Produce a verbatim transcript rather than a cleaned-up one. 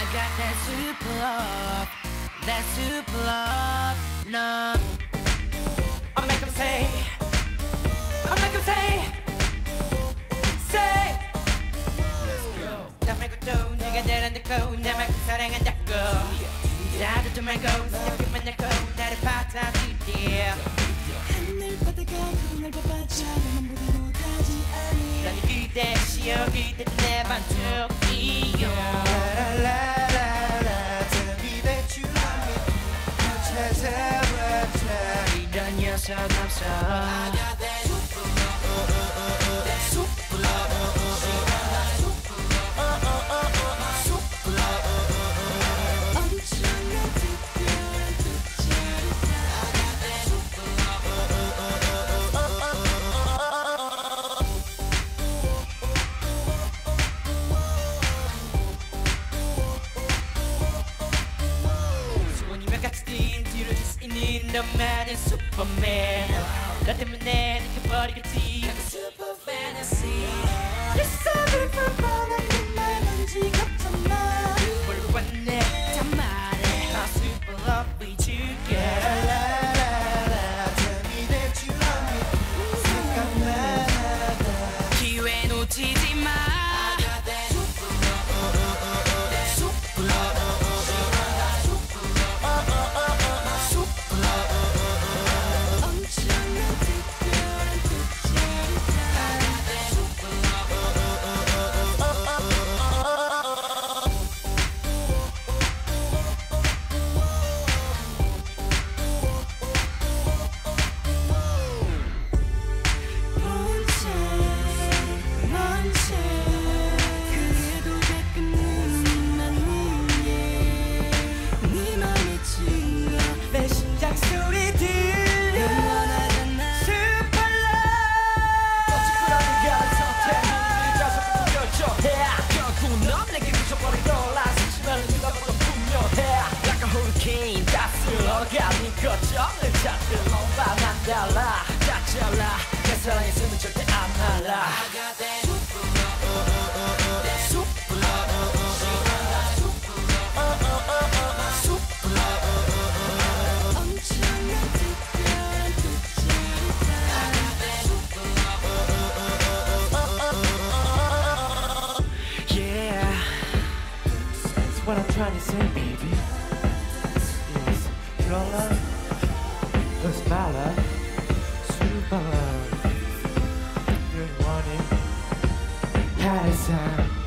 got that super love, that super love, love. I make 'em say, I make 'em say, say. Let's go. 나 말고도 내가 내려놓고 내 만큼 사랑한다고. 나도 좀 말고 생각만 낳고 나를 받아줄게. 하늘바다가 그날 봐봤자 너만보다 못하지 않니. 난 그대 시여 그대 내 반쪽이요. 라라라라라 Tell me that you love me 찾아와줘 이런 녀석 없어. 너만은 슈퍼맨 너 때문에 느껴버리겠지 like a super fantasy You're so beautiful 뻔한 말 뭔지 걱정 마 뭘 봤네 다 말해 나 super love 줄게 라라라라라 Tell me that you love me 생각만 하다 기회 놓치지 마 가는 거점을 찾을 놈과 난 달라 딱 잘라 내 사랑에 있으면 절대 안 말라 I got that super love, that super love, super love 엄청난 특별한 특별이다 I got that super love Yeah That's what I'm trying to say baby Your love was my love, super love. You want it, had a sign.